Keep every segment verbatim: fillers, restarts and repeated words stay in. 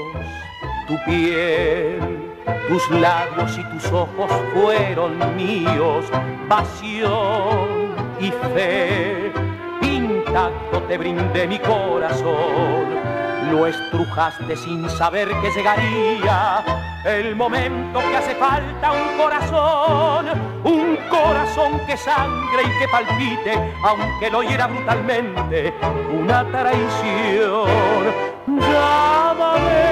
tu piel, tus labios y tus ojos fueron míos, pasión y fe. Intacto te brindé mi corazón, lo estrujaste sin saber que llegaría el momento que hace falta un corazón, un corazón que sangre y que palpite, aunque lo hiera brutalmente una traición. Llámame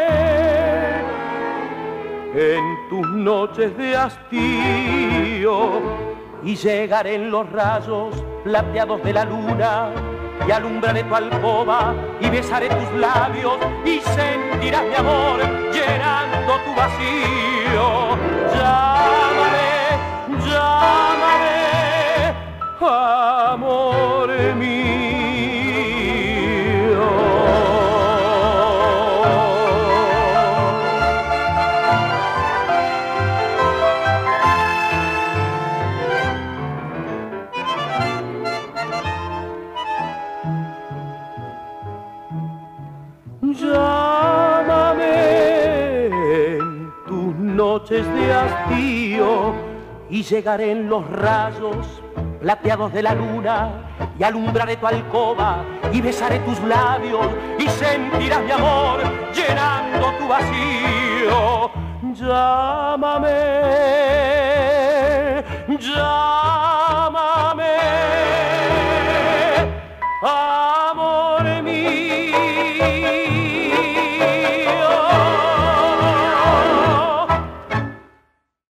en tus noches de hastío y llegaré en los rayos plateados de la luna y alumbraré tu alcoba y besaré tus labios y sentirás mi amor llenando tu vacío. Llámame, llámame, amor mío. Llámame en tus noches de hastío y llegaré en los rayos plateados de la luna y alumbraré tu alcoba y besaré tus labios y sentirás mi amor llenando tu vacío. Llámame, llámame.